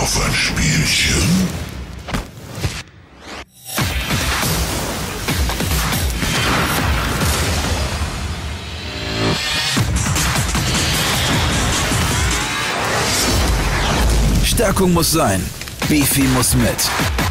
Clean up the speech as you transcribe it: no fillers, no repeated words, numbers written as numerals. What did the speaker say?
auf ein Spielchen? Stärkung muss sein. Beefy muss mit.